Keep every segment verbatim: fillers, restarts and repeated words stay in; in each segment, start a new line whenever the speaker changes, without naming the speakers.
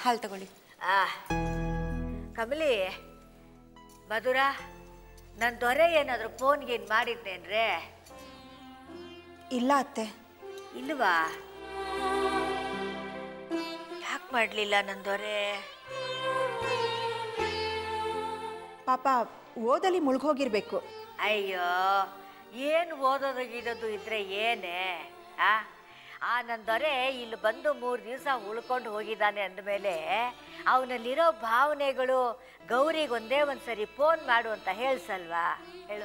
ಹಾಲು ತಗೊಳ್ಳಿ.
ಆ ಕಮಲಿ, ಮಧುರ, ನನ್ನ ದೊರೆ ಏನಾದರೂ ಫೋನ್ಗೇನು ಮಾಡಿದ್ದೇನ್ರೆ?
ಇಲ್ಲ ಅತ್ತೆ.
ಇಲ್ವಾ? ಯಾಕೆ ಮಾಡಲಿಲ್ಲ ನನ್ನ ದೊರೆ?
ಪಾಪ ಓದಲ್ಲಿ ಮುಳುಗೋಗಿರ್ಬೇಕು.
ಅಯ್ಯೋ, ಏನು ಓದೋದು ಗೀದೋದು ಇದ್ರೆ ಏನೇ? ಆ ಆ ನನ್ನ ದೊರೆ ಇಲ್ಲಿ ಬಂದು ಮೂರು ದಿವಸ ಉಳ್ಕೊಂಡು ಹೋಗಿದ್ದಾನೆ ಅಂದಮೇಲೆ ಅವನಲ್ಲಿರೋ ಭಾವನೆಗಳು ಗೌರಿಗೆ ಒಂದೇ ಒಂದು ಸರಿ ಫೋನ್ ಮಾಡು ಅಂತ ಹೇಳ್ಸಲ್ವಾ? ಹೇಳು.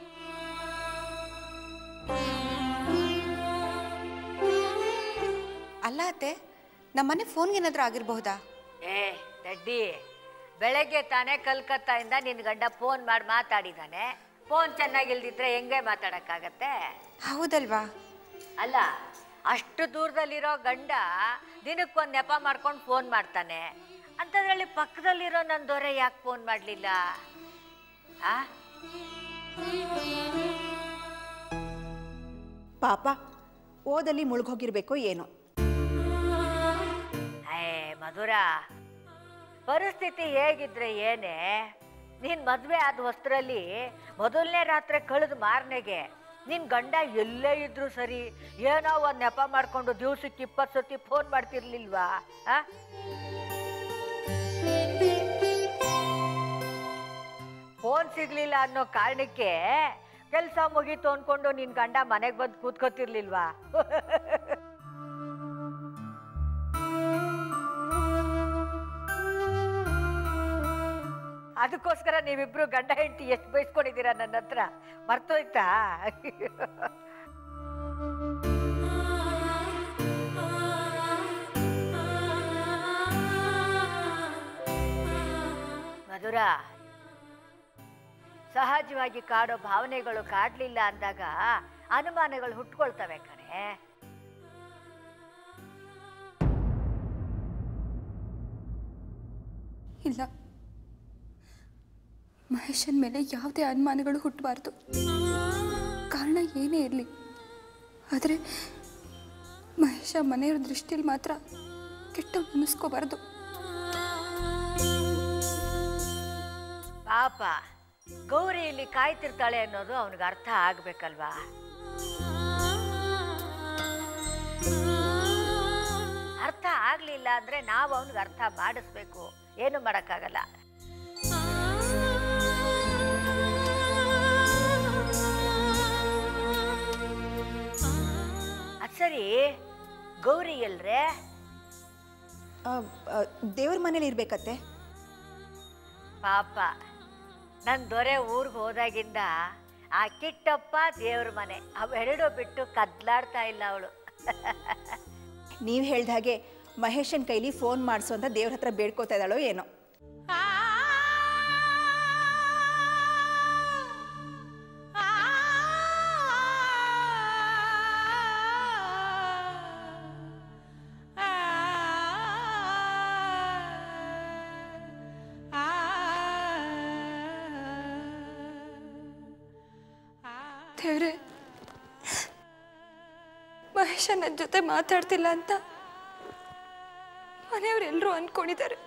ಅಲ್ಲ ಅತ್ತೆ, ನಮ್ಮನೆ ಫೋನ್ಗೆ ಏನಾದರೂ ಆಗಿರಬಹುದಾ?
ಏ ದಡ್ಡಿ, ಬೆಳಗ್ಗೆ ತಾನೇ ಕಲ್ಕತ್ತಾಯಿಂದ ನಿನ್ನ ಗಂಡ ಫೋನ್ ಮಾಡಿ ಮಾತಾಡಿದ್ದಾನೆ. ಫೋನ್ ಚೆನ್ನಾಗಿಲ್ದಿದ್ರೆ ಹೆಂಗೆ ಮಾತಾಡೋಕ್ಕಾಗತ್ತೆ?
ಹೌದಲ್ವಾ?
ಅಲ್ಲ, ಅಷ್ಟು ದೂರದಲ್ಲಿರೋ ಗಂಡ ದಿನಕ್ಕೊಂದು ನೆಪ ಮಾಡ್ಕೊಂಡು ಫೋನ್ ಮಾಡ್ತಾನೆ ಅಂಥದ್ರಲ್ಲಿ ಪಕ್ಕದಲ್ಲಿರೋ ನನ್ನ ದೊರೆ ಯಾಕೆ ಫೋನ್ ಮಾಡಲಿಲ್ಲ? ಆ
ಪಾಪ ಓದಲ್ಲಿ ಮುಳುಗೋಗಿರ್ಬೇಕು ಏನೋ.
ಏ ಮಧುರ, ಪರಿಸ್ಥಿತಿ ಹೇಗಿದ್ರೆ ಏನೇ? ನೀನು ಮದುವೆ ಆದ ಹೊಸ್ತರಲ್ಲಿ ಮೊದಲನೇ ರಾತ್ರಿ ಕಳೆದ ಮಾರನೆಗೆ ನಿನ್ನ ಗಂಡ ಎಲ್ಲೇ ಇದ್ರೂ ಸರಿ ಏನೋ ಒಂದು ನೆಪ ಮಾಡಿಕೊಂಡು ದಿವ್ಸಕ್ಕೆ ಇಪ್ಪತ್ತು ಸತಿ ಫೋನ್ ಮಾಡ್ತಿರ್ಲಿಲ್ವಾ? ಆ ಫೋನ್ ಸಿಗ್ಲಿಲ್ಲ ಅನ್ನೋ ಕಾರಣಕ್ಕೆ ಕೆಲಸ ಮುಗೀತು ಅಂದ್ಕೊಂಡು ನಿನ್ನ ಗಂಡ ಮನೆಗೆ ಬಂದು ಕೂತ್ಕೋತಿರ್ಲಿಲ್ವಾ? ಅದಕ್ಕೋಸ್ಕರ ನೀವಿಬ್ರು ಗಂಡ ಹೆಂಡತಿ ಎಷ್ಟು ಬಯಸ್ಕೊಂಡಿದ್ದೀರಾ ನನ್ನ ಹತ್ರ, ಮರ್ತೋಯ್ತಾ? ಮಧುರ, ಸಹಜವಾಗಿ ಕಾಡೋ ಭಾವನೆಗಳು ಕಾಡ್ಲಿಲ್ಲ ಅಂದಾಗ ಅನುಮಾನಗಳು ಹುಟ್ಕೊಳ್ತವೆ ಕಣೆ.
ಇಲ್ಲ, ಮಹೇಶನ್ ಮೇಲೆ ಯಾವುದೇ ಅನುಮಾನಗಳು ಹುಟ್ಟಬಾರ್ದು. ಕಾರಣ ಏನೇ ಇರಲಿ, ಆದರೆ ಮಹೇಶ ಮನೆಯವ್ರ ದೃಷ್ಟಿಯಲ್ಲಿ ಮಾತ್ರ ಕೆಟ್ಟ ಅನಿಸ್ಕೋಬಾರ್ದು.
ಪಾಪ ಗೌರಿ ಇಲ್ಲಿ ಕಾಯ್ತಿರ್ತಾಳೆ ಅನ್ನೋದು ಅವನಿಗೆ ಅರ್ಥ ಆಗ್ಬೇಕಲ್ವಾ? ಅರ್ಥ ಆಗ್ಲಿಲ್ಲ ಅಂದ್ರೆ ನಾವು ಅವನಿಗೆ ಅರ್ಥ ಮಾಡಿಸ್ಬೇಕು, ಏನು ಮಾಡಕ್ಕಾಗಲ್ಲ. ಅದ್ ಸರಿ, ಗೌರಿ ಎಲ್ರೆ?
ದೇವ್ರ ಮನೇಲಿ ಇರ್ಬೇಕತ್ತೆ.
ಪಾಪ ನನ್ನ ದೊರೆ ಊರಿಗೆ ಹೋದಾಗಿಂದ ಆ ಕಿಟ್ಟಪ್ಪ ದೇವ್ರ ಮನೆ ಅವೆರಡು ಬಿಟ್ಟು ಕದ್ಲಾಡ್ತಾ ಇಲ್ಲ ಅವಳು.
ನೀವು ಹೇಳ್ದ ಹಾಗೆ ಮಹೇಶನ್ ಕೈಲಿ ಫೋನ್ ಮಾಡಿಸು ಅಂತ ದೇವ್ರ ಹತ್ರ ಬೇಡ್ಕೋತಾ ಇದ್ದಾಳೋ ಏನೋ.
ದೇವ್ರೆ, ಮಹೇಶ ನನ್ನ ಜೊತೆ ಮಾತಾಡ್ತಿಲ್ಲ ಅಂತ ಮನೆಯವರೆಲ್ಲರೂ ಅನ್ಕೊಂಡಿದ್ದಾರೆ.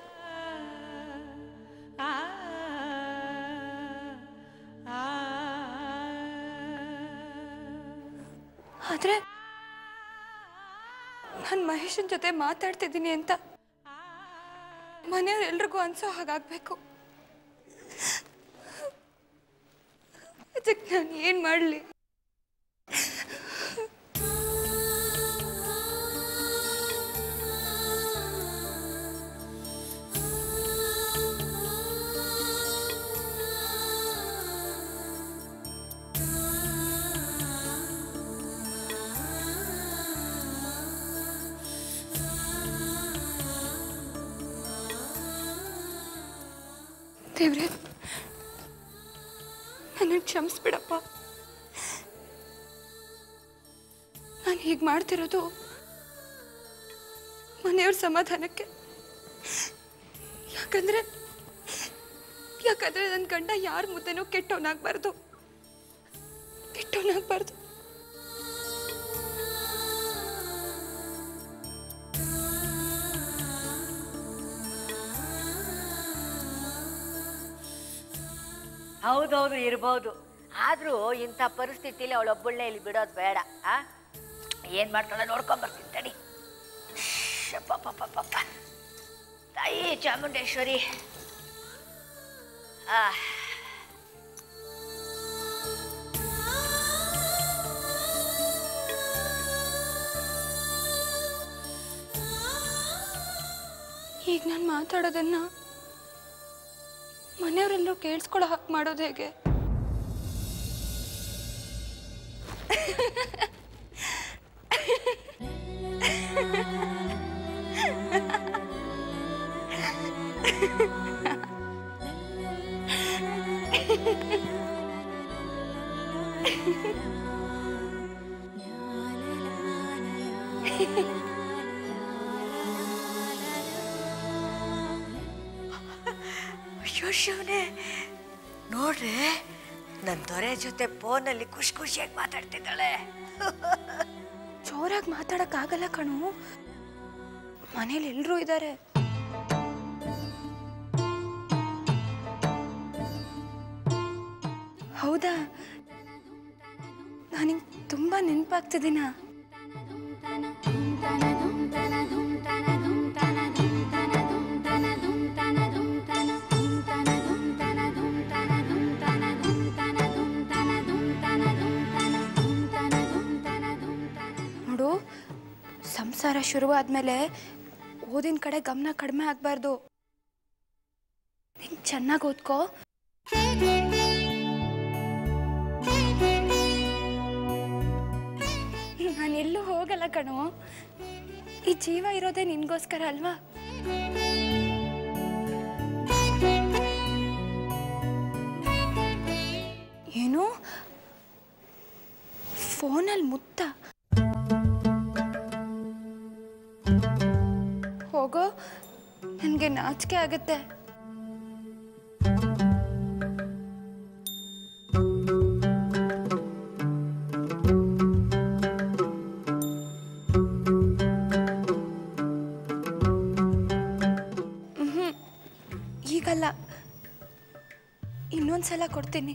ಆದ್ರೆ ನಾನು ಮಹೇಶನ್ ಜೊತೆ ಮಾತಾಡ್ತಿದ್ದೀನಿ ಅಂತ ಮನೆಯವರೆಲ್ರಿಗೂ ಅನ್ಸೋ ಹಾಗಾಗ್ಬೇಕು. ಅದಕ್ಕೆ ನಾನು ಏನ್ ಮಾಡಲಿ? ದೇವ್ರೆ, ನನ್ನ ಕ್ಷಮಿಸ್ಬಿಡಪ್ಪ. ನಾನು ಹೀಗೆ ಮಾಡ್ತಿರೋದು ಮನೆಯವ್ರ ಸಮಾಧಾನಕ್ಕೆ. ಯಾಕಂದ್ರೆ ಯಾಕಂದ್ರೆ ನನ್ನ ಗಂಡ ಯಾರ ಮುದ್ದೆನೂ ಕೆಟ್ಟವನಾಗಬಾರ್ದು ಕೆಟ್ಟವನಾಗಬಾರ್ದು
ಹೌದೌದು ಇರ್ಬೋದು. ಆದರೂ ಇಂಥ ಪರಿಸ್ಥಿತಿಲಿ ಅವಳೊಬ್ಬಳನ್ನೇ ಇಲ್ಲಿ ಬಿಡೋದು ಬೇಡ. ಆ ಏನು ಮಾಡ್ತಾಳೆ ನೋಡ್ಕೊಂಬರ್ತೀನಿ ತಡಿ. ಪಪ್ಪ ತಾಯಿ ಚಾಮುಂಡೇಶ್ವರಿ. ಆ
ಈಗ ನಾನು ಮಾತಾಡೋದನ್ನ ಮನೆಯವರೆಲ್ಲರೂ ಕೇಳಿಸ್ಕೊಳ್ಳೋ ಹಾಗೆ ಮಾಡೋದು ಹೇಗೆ?
ಅಯ್ಯೋ ಶಿವನೇ, ನೋಡ್ರಿ ನನ್ನ ದೊರೆ ಜೊತೆ ಫೋನಲ್ಲಿ ಖುಷಿ ಖುಷಿಯಾಗಿ ಮಾತಾಡ್ತಿದ್ದಾಳೆ.
ಜೋರಾಗಿ ಮಾತಾಡೋಕ್ಕಾಗಲ್ಲ ಕಣು, ಮನೇಲಿ ಎಲ್ಲರೂ ಇದ್ದಾರೆ. ಹೌದಾ? ನನಗೆ ತುಂಬ ನೆನಪಾಗ್ತಿದ್ದೀನ. ನೋಡು, ಸಂಸಾರ ಶುರುವಾದ್ಮೇಲೆ ಓದಿನ ಕಡೆ ಗಮನ ಕಡಿಮೆ ಆಗಬಾರ್ದು. ನೀನು ಚೆನ್ನಾಗಿ ಓದ್ಕೋ. ನಾನೆಲ್ಲೂ ಹೋಗಲ್ಲ ಕಣೋ, ಈ ಜೀವ ಇರೋದೇ ನಿನ್ಗೋಸ್ಕರ ಅಲ್ವಾ? ಏನು ಫೋನಲ್ಲಿ ಮುತ್ತ? ಹೋಗೋ, ನನಗೆ ನಾಚಿಕೆ ಆಗುತ್ತೆ. ಈಗಲ್ಲ, ಇನ್ನೊಂದ್ಸಲ ಕೊಡ್ತೀನಿ.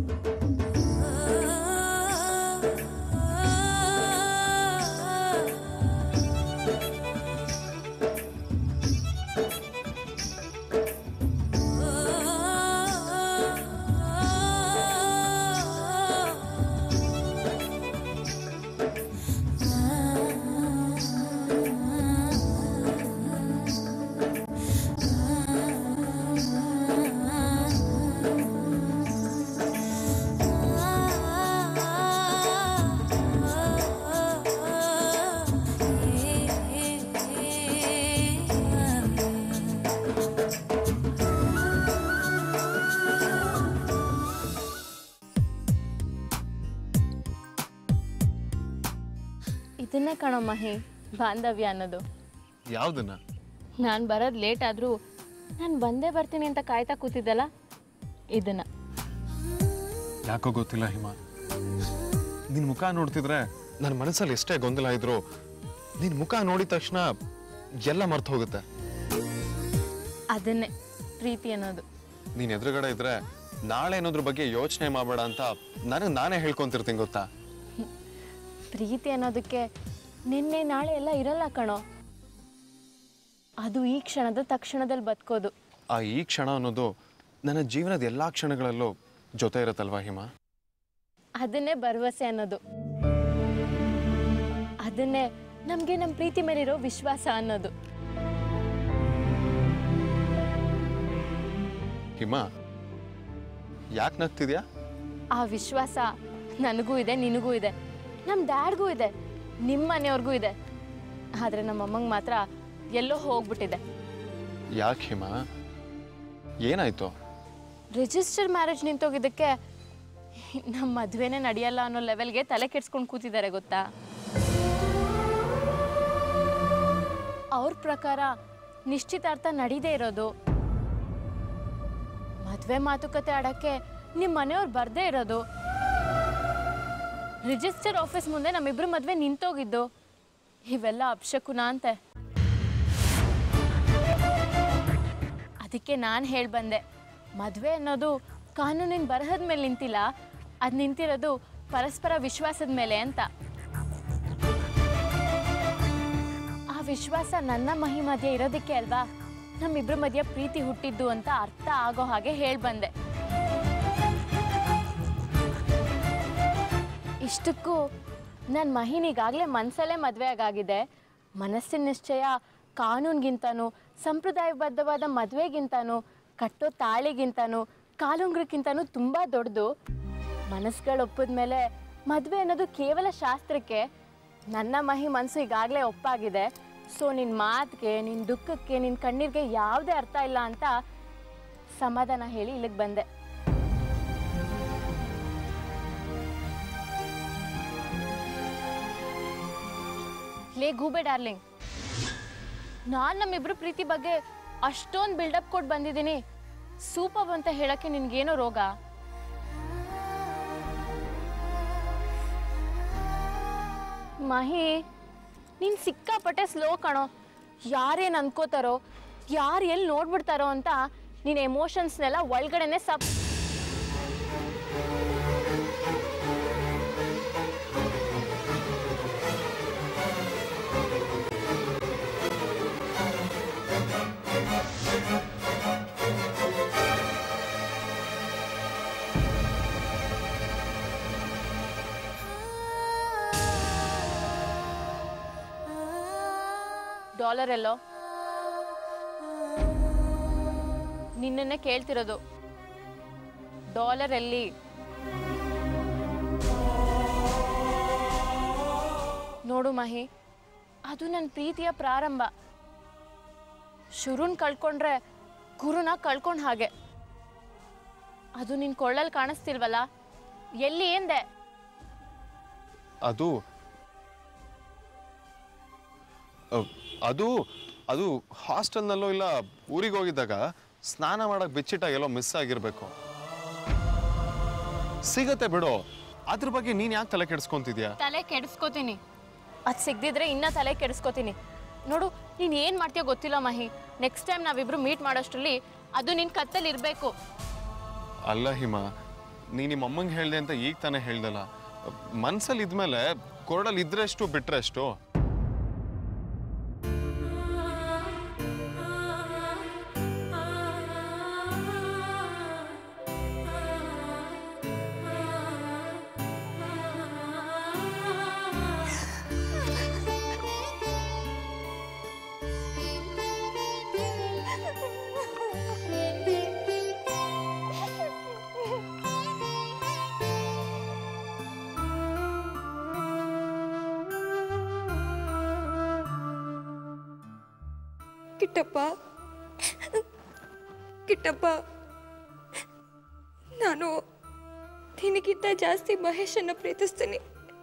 ಇದನ್ನೇ ಕಣೋ ಮಹಿ ಬಾಂಧವ್ಯ ಅನ್ನೋದು.
ಯಾವುದನ್ನ?
ನಾನು ಬರೋದು ಲೇಟ್ ಆದರೂ ನಾನು ಬಂದೇ ಬರ್ತೀನಿ ಅಂತ ಕಾಯ್ತಾ ಕೂತಿದ್ದಲ್ಲ, ಇದನ್ನ.
ಯಾಕೋ ಗೊತ್ತಿಲ್ಲ ಹಿಮಾ, ನಿನ್ನ ಮುಖ ನೋಡ್ತಿದ್ರೆ ನನ್ನ ಮನಸ್ಸಲ್ಲಿ ಎಷ್ಟೇ ಗೊಂದಲ ಇದ್ರು ನಿನ್ನ ಮುಖ ನೋಡಿದ ತಕ್ಷಣ ಎಲ್ಲ ಮರ್ತು ಹೋಗುತ್ತೆ.
ಅದನ್ನೇ ಪ್ರೀತಿ ಅನ್ನೋದು.
ನೀನು ಎದುರುಗಡೆ ಇದ್ರೆ ನಾಳೆ ಅನ್ನೋದ್ರ ಬಗ್ಗೆ ಯೋಚನೆ ಮಾಡಬೇಡ ಅಂತ ನನಗೆ ನಾನೇ ಹೇಳ್ಕೊಂತಿರ್ತೀನಿ ಗೊತ್ತಾ.
ಪ್ರೀತಿ ಅನ್ನೋದಕ್ಕೆ ನಿನ್ನೆ ನಾಳೆ ಎಲ್ಲ ಇರಲ್ಲ ಕಣೋ, ಅದು ಈ ಕ್ಷಣದ ತಕ್ಷಣದಲ್ಲಿ ಬದುಕೋದು.
ಆ ಈ ಕ್ಷಣ ಅನ್ನೋದು ನನ್ನ ಜೀವನದ ಎಲ್ಲ ಕ್ಷಣಗಳಲ್ಲೂ ಜೊತೆ ಇರುತ್ತಲ್ವಾ ಹಿಮಾ?
ಅದನ್ನೇ ಭರವಸೆ ಅನ್ನೋದು. ಅದನ್ನೇ ನಮಗೆ ನಮ್ಮ ಪ್ರೀತಿ ಮೇಲಿರೋ ವಿಶ್ವಾಸ ಅನ್ನೋದು.
ಹಿಮಾ, ಯಾಕೆ ನಗ್ತಿದ್ಯಾ?
ಆ ವಿಶ್ವಾಸ ನನಗೂ ಇದೆ, ನಿನಗೂ ಇದೆ, ನಮ್ಮ ಡ್ಯಾಡ್ಗೂ ಇದೆ, ನಿಮ್ಮ ಮನೆಯವ್ರಿಗೂ ಇದೆ. ಆದರೆ ನಮ್ಮ ಅಮ್ಮಂಗೆ ಮಾತ್ರ ಎಲ್ಲೋ ಹೋಗ್ಬಿಟ್ಟಿದೆ.
ಯಾಕೆ ಹಿಮಾ, ಏನಾಯ್ತು?
ರಿಜಿಸ್ಟರ್ ಮ್ಯಾರೇಜ್ ನಿಂತೋಗಿದ್ದಕ್ಕೆ ನಮ್ಮ ಮದುವೆನೇ ನಡೆಯಲ್ಲ ಅನ್ನೋ ಲೆವೆಲ್ಗೆ ತಲೆ ಕೆಡ್ಸ್ಕೊಂಡು ಕೂತಿದ್ದಾರೆ ಗೊತ್ತಾ. ಅವ್ರ ಪ್ರಕಾರ ನಿಶ್ಚಿತಾರ್ಥ ನಡೀದೇ ಇರೋದು, ಮದುವೆ ಮಾತುಕತೆ ಆಡೋಕ್ಕೆ ನಿಮ್ಮ ಮನೆಯವ್ರು ಬರದೇ ಇರೋದು, ರಿಜಿಸ್ಟರ್ ಆಫೀಸ್ ಮುಂದೆ ನಮ್ಮಿಬ್ರು ಮದುವೆ ನಿಂತೋಗಿದ್ದು, ಇವೆಲ್ಲ ಅಪಶಕುನ ಅಂತೆ. ಅದಕ್ಕೆ ನಾನು ಹೇಳಿ ಬಂದೆ, ಮದುವೆ ಅನ್ನೋದು ಕಾನೂನಿನ ಬರಹದ ಮೇಲೆ ನಿಂತಿಲ್ಲ, ಅದು ನಿಂತಿರೋದು ಪರಸ್ಪರ ವಿಶ್ವಾಸದ ಮೇಲೆ ಅಂತ. ಆ ವಿಶ್ವಾಸ ನನ್ನ ಮಹಿ ಮಧ್ಯೆ ಇರೋದಕ್ಕೆ ಅಲ್ವಾ ನಮ್ಮಿಬ್ರ ಮಧ್ಯೆ ಪ್ರೀತಿ ಹುಟ್ಟಿದ್ದು ಅಂತ ಅರ್ಥ ಆಗೋ ಹಾಗೆ ಹೇಳ್ಬಂದೆ. ಇಷ್ಟಕ್ಕೂ ನನ್ನ ಮಹಿನಿಗಾಗಲೇ ಮನಸ್ಸಲ್ಲೇ ಮದುವೆ ಆಗಾಗಿದೆ. ಮನಸ್ಸಿನ ನಿಶ್ಚಯ ಕಾನೂನಿಗಿಂತನೂ ಸಂಪ್ರದಾಯಬದ್ಧವಾದ ಮದುವೆಗಿಂತನೂ ಕಟ್ಟೋ ತಾಳಿಗಿಂತನೂ ಕಾಲುಂಗ್ರಕ್ಕಿಂತನೂ ತುಂಬ ದೊಡ್ಡದು. ಮನಸ್ಸುಗಳು ಒಪ್ಪಿದ ಮೇಲೆ ಮದುವೆ ಅನ್ನೋದು ಕೇವಲ ಶಾಸ್ತ್ರಕ್ಕೆ. ನನ್ನ ಮಹಿ ಮನಸ್ಸು ಈಗಾಗಲೇ ಒಪ್ಪಾಗಿದೆ. ಸೊ ನಿನ್ನ ಮಾತಿಗೆ, ನಿನ್ನ ದುಃಖಕ್ಕೆ, ನಿನ್ನ ಕಣ್ಣೀರಿಗೆ ಯಾವುದೇ ಅರ್ಥ ಇಲ್ಲ ಅಂತ ಸಮಾಧಾನ ಹೇಳಿ ಇಲ್ಲಿಗೆ ಬಂದೆ. ಲೇ ಗೂಬೆ ಡಾರ್ಲಿಂಗ್, ನಾನು ನಮ್ಮಿಬ್ರು ಪ್ರೀತಿ ಬಗ್ಗೆ ಅಷ್ಟೊಂದು ಬಿಲ್ಡಪ್ ಕೊಟ್ಟು ಬಂದಿದ್ದೀನಿ. ಸೂಪರ್ ಅಂತ ಹೇಳಕ್ಕೆ ನಿನ್ಗೇನೋ ರೋಗ? ಮಹಿ, ನೀನು ಸಿಕ್ಕಾಪಟ್ಟೆ ಸ್ಲೋ ಕಣೋ. ಯಾರೇನು ಅನ್ಕೋತಾರೋ, ಯಾರು ಎಲ್ಲಿ ನೋಡ್ಬಿಡ್ತಾರೋ ಅಂತ ನೀನು ಎಮೋಷನ್ಸ್ನೆಲ್ಲ ಒಳಗಡೆನೆ ಸಪ್ ಡಾಲರ್ ಎಲ್ಲೋ? ನಿನ್ನನ್ನೇ ಕೇಳ್ತಿರೋದು. ಡಾಲರ್ ಎಲ್ಲಿ? ನೋಡು ಮಹಿ, ಅದು ನನ್ನ ಪ್ರೀತಿಯ ಪ್ರಾರಂಭ. ಶುರುನ್ ಕಳ್ಕೊಂಡ್ರೆ ಗುರುನ ಕಳ್ಕೊಂಡ್ ಹಾಗೆ. ಅದು ನಿನ್ ಕೊಳ್ಳಲ್ಲಿ ಕಾಣಿಸ್ತಿಲ್ವಲ್ಲ, ಎಲ್ಲಿ ಎಂದೆ?
ಅದು ಅದು ಅದು ಹಾಸ್ಟೆಲ್ನಲ್ಲೋ ಇಲ್ಲ ಊರಿಗೆ ಹೋಗಿದ್ದಾಗ ಸ್ನಾನ ಮಾಡಕ್ ಬಿಚ್ಚಿಟ್ಟ ಎಲ್ಲೋ ಮಿಸ್ ಆಗಿರ್ಬೇಕು. ಸಿಗತ್ತೆ ಬಿಡು, ಅದ್ರ ಬಗ್ಗೆ ನೀನ್ ಯಾಕೆ ತಲೆ ಕೆಡಿಸ್ಕೊಂತಿದ್ಯಾ?
ತಲೆ ಕೆಡಿಸ್ಕೋತೀನಿ. ಅದು ಸಿಗದಿದ್ರೆ ಇನ್ನ ತಲೆ ಕೆಡಿಸ್ಕೋತೀನಿ. ನೋಡು, ನೀನು ಏನು ಮಾಡ್ತೀಯೋ ಗೊತ್ತಿಲ್ಲ ಮಹಿ. ನೆಕ್ಸ್ಟ್ ಟೈಮ್ ನಾವಿಬ್ರು ಮೀಟ್ ಮಾಡೋಷ್ಟರಲ್ಲಿ ಅದು ನಿನ್ನ ಕತ್ತಲ್ಲಿ ಇರಬೇಕು.
ಅಲ್ಲ ಹಿಮಾ, ನೀ ನಿಮ್ಮ ಅಮ್ಮಂಗೆ ಹೇಳ್ದೆ ಅಂತ ಈಗ ತಾನೇ ಹೇಳ್ದಲ್ಲ. ಮನ್ಸಲ್ಲಿ ಇದ್ಮೇಲೆ ಕೊರಡಲ್ಲಿ ಇದ್ರೆ ಎಷ್ಟು ಬಿಟ್ರೆ ಎಷ್ಟು.
ಕಿಟ್ಟಪ್ಪ, ಕಿಟ್ಟಪ್ಪ, ನಾನು ನಿನಗಿಂತ ಜಾಸ್ತಿ ಮಹೇಶನ್ನು ಪ್ರೀತಿಸ್ತೀನಿ.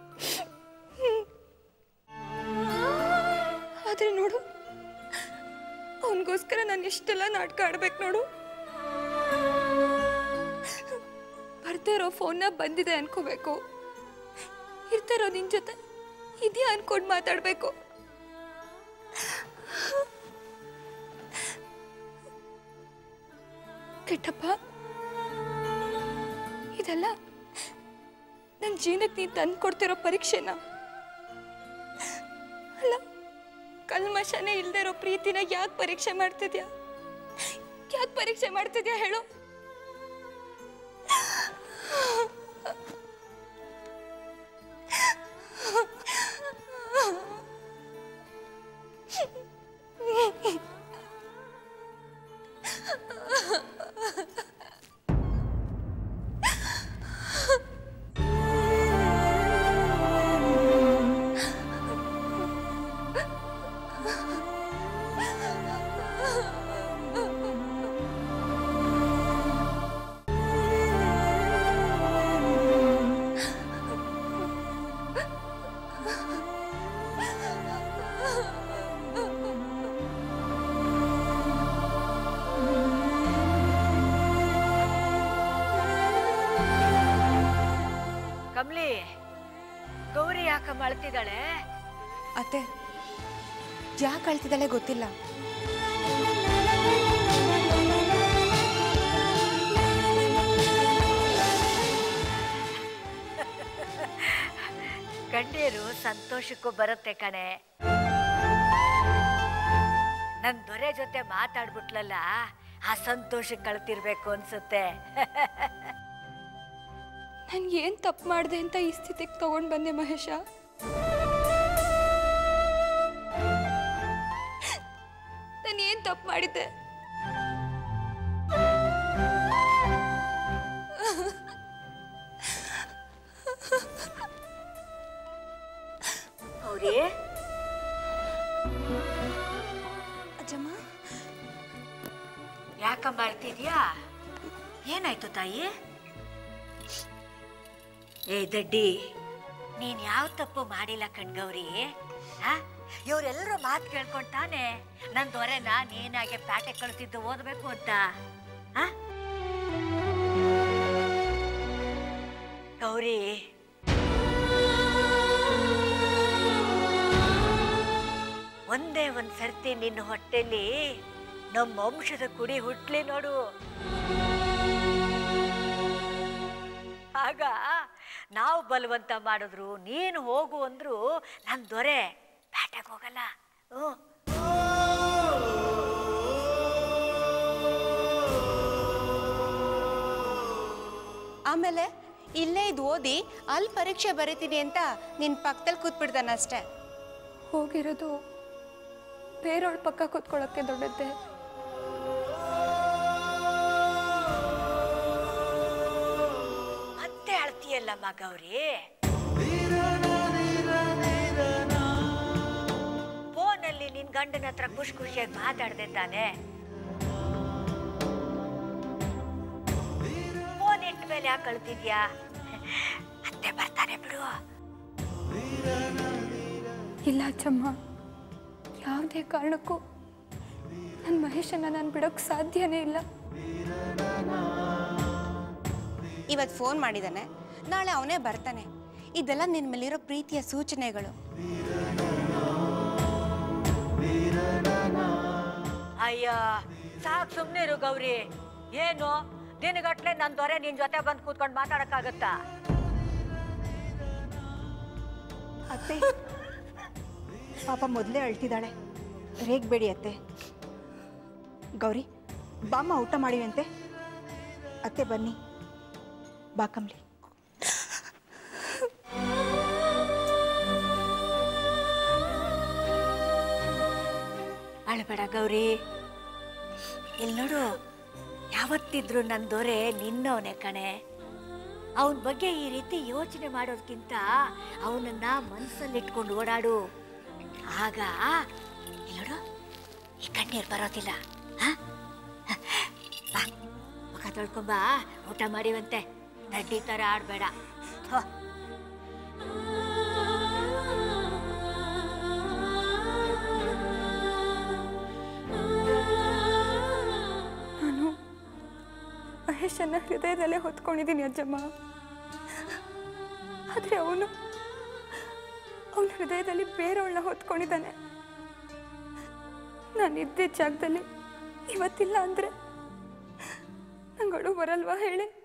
ಆದ್ರೆ ನೋಡು, ಅವನಿಗೋಸ್ಕರ ನಾನು ಎಷ್ಟೆಲ್ಲ ನಾಟಕ ಆಡ್ಬೇಕು ನೋಡು. ಬರ್ತಾ ಇರೋ ಫೋನ್ನ ಬಂದಿದೆ ಅನ್ಕೋಬೇಕು, ಇರ್ತಾ ಇರೋ ನಿನ್ ಜೊತೆ ಇದೆಯಾ ಅನ್ಕೊಂಡು ಮಾತಾಡ್ಬೇಕು. ಕಿಟ್ಟಪ್ಪ, ಇದೆಲ್ಲ ನನ್ನ ಜೀವನಕ್ಕೆ ನೀನು ತಂದು ಕೊಡ್ತಿರೋ ಪರೀಕ್ಷೆನ ಅಲ್ಲ. ಕಲ್ಮಶನೇ ಇಲ್ದೇ ಇರೋ ಪ್ರೀತಿನ ಯಾಕೆ ಪರೀಕ್ಷೆ ಮಾಡ್ತಿದ್ಯಾ? ಯಾಕೆ ಪರೀಕ್ಷೆ ಮಾಡ್ತಿದ್ಯಾ ಹೇಳು?
ಕಮ್ಲಿ, ಗೌರಿ ಯಾಕಮ್ಮ ಅಳ್ತಿದ್ದಾಳೆ?
ಅತ್ತೆ, ಯಾಕೆ ಅಳ್ತಿದ್ದಾಳೆ ಗೊತ್ತಿಲ್ಲ.
ಕಣ್ಣೀರು ಸಂತೋಷಕ್ಕೂ ಬರುತ್ತೆ ಕಣೆ. ನನ್ ದೊರೆ ಜೊತೆ ಮಾತಾಡ್ಬಿಟ್ಲಲ್ಲ, ಆ ಸಂತೋಷಕ್ಕೆ ಕಳ್ತಿರ್ಬೇಕು ಅನ್ಸುತ್ತೆ.
ನಾನು ಏನು ತಪ್ಪು ಮಾಡಿದೆ ಅಂತ ಈ ಸ್ಥಿತಿಗೆ ತಗೊಂಡು ಬಂದೆ ಮಹೇಶ. ನಾನು ಏನು ತಪ್ಪು ಮಾಡಿದ್ದೆ?
ಗೌರಿ,
ಅಜ್ಜಮ್ಮ,
ಯಾಕಮ್ಮ ಅಳ್ತಿದ್ಯಾ? ಏನಾಯ್ತು ತಾಯಿ? ಏ ದಡ್ಡಿ, ನೀನ್ ಯಾವ ತಪ್ಪು ಮಾಡಿಲ್ಲ ಕಣ್ಗೌರಿ. ಇವರೆಲ್ಲರೂ ಮಾತು ಕೇಳ್ಕೊಂಡ್ ತಾನೆ ನನ್ ದೊರೆನ ನೀನಾಗೆ ಪ್ಯಾಟೆ ಕಳ್ಸಿದ್ದು ಓದ್ಬೇಕು ಅಂತ. ಆ? ಗೌರಿ, ಒಂದೇ ಒಂದ್ ಸರ್ತಿ ನಿನ್ನ ಹೊಟ್ಟೆಲಿ ನಮ್ಮ ವಂಶದ ಕುಡಿ ಹುಟ್ಲಿ ನೋಡು. ಆಗ ನಾವು ಬಲವಂತ ಮಾಡಿದ್ರು, ನೀನು ಹೋಗು ಅಂದ್ರು ನನ್ನ ದೊರೆ ಪ್ಯಾಟೆಗೆ ಹೋಗಲ್ಲ. ಹ್ಞೂ,
ಆಮೇಲೆ ಇಲ್ಲೇ ಇದು ಓದಿ ಅಲ್ಲಿ ಪರೀಕ್ಷೆ ಬರೀತೀನಿ ಅಂತ ನಿನ್ನ ಪಕ್ಕದಲ್ಲಿ ಕೂತ್ಬಿಡ್ತಾನೆ ಅಷ್ಟೇ.
ಹೋಗಿರೋದು ಬೇರೆಯವಳ ಪಕ್ಕ ಕೂತ್ಕೊಳ್ಳೋಕ್ಕೆ ದೊಡ್ಡದ್ದೆ.
ಮತ್ತೆ ಅಳ್ತೀಯಲ್ಲಮ್ಮ ಗೌರಿ. ಫೋನಲ್ಲಿ ನಿನ್ ಗಂಡನ ಹತ್ರ ಖುಷಿ ಖುಷಿಯಾಗಿ ಮಾತಾಡ್ದೆ ತಾನೆ. ಫೋನ್ ಇಟ್ಟ ಮೇಲೆ ಯಾಕೆ ಅಳ್ತಿದ್ಯಾ? ಅತ್ತೆ ಬರ್ತಾನೆ ಬಿಡು.
ಇಲ್ಲ ಅಚ್ಚಮ್ಮ, ಯಾವುದೇ ಕಾರಣಕ್ಕೂ ನನ್ನ ಮಹೇಶನ್ನ ನಾನು ಬಿಡೋಕ್ಕೆ ಸಾಧ್ಯನೇ ಇಲ್ಲ.
ಇವತ್ತು ಫೋನ್ ಮಾಡಿದ್ದಾನೆ, ನಾಳೆ ಅವನೇ ಬರ್ತಾನೆ. ಇದೆಲ್ಲ ನಿನ್ನ ಮೇಲಿರೋ ಪ್ರೀತಿಯ ಸೂಚನೆಗಳು.
ಅಯ್ಯ, ಸಾಕು ಸುಮ್ಮನೆ ಇರು ಗೌರಿ. ಏನು ದಿನಗಟ್ಲೆ ನನ್ನ ದೊರೆ ನಿನ್ ಜೊತೆ ಬಂದು ಕೂತ್ಕೊಂಡು ಮಾತಾಡಕ್ಕಾಗತ್ತಾ?
ಅತ್ತೆ, ಪಾಪ ಮೊದಲೇ ಅಳ್ತಿದ್ದಾಳೆ, ರೇಗ್ಬೇಡಿ ಅತ್ತೆ. ಗೌರಿ, ಬಾಮ್ಮ ಊಟ ಮಾಡಿವಂತೆ. ಅತ್ತೆ ಬನ್ನಿ, ಬಾ ಕಮ್ಲಿ.
ಅಳಬೇಡ ಗೌರಿ. ಇಲ್ಲಿ ನೋಡು, ಯಾವತ್ತಿದ್ರು ನನ್ನ ದೊರೆ ನಿನ್ನವನೇ ಕಣೆ. ಅವನ ಬಗ್ಗೆ ಈ ರೀತಿ ಯೋಚನೆ ಮಾಡೋದಕ್ಕಿಂತ ಅವನನ್ನ ಮನಸ್ಸಲ್ಲಿ ಇಟ್ಕೊಂಡು ಓಡಾಡು. ಆಗ ನೋಡು, ಈ ಕಣ್ಣೀರು ಬರೋದಿಲ್ಲ. ಬಾ, ಮುಖ ತೊಳ್ಕೊಂಬ, ಊಟ ಮಾಡಿವಂತೆ. ದಡ್ಡಿ ಥರ ಆಡಬೇಡ.
ನಾನು ಮಹೇಶನ್ನ ಹೃದಯದಲ್ಲೇ ಹೊತ್ಕೊಂಡಿದ್ದೀನಿ ಅಜ್ಜಮ್ಮ. ಆದರೆ ಅವನು ಅವನ ಹೃದಯದಲ್ಲಿ ಬೇರೆಯವಳನ್ನ ಹೊತ್ಕೊಂಡಿದ್ದಾನೆ. ನಾನಿದ್ದ ಜಾಗದಲ್ಲಿ ಇವತ್ತಿಲ್ಲ ಅಂದರೆ ನಂಗೆ ಅಳು ಬರಲ್ವಾ ಹೇಳಿ?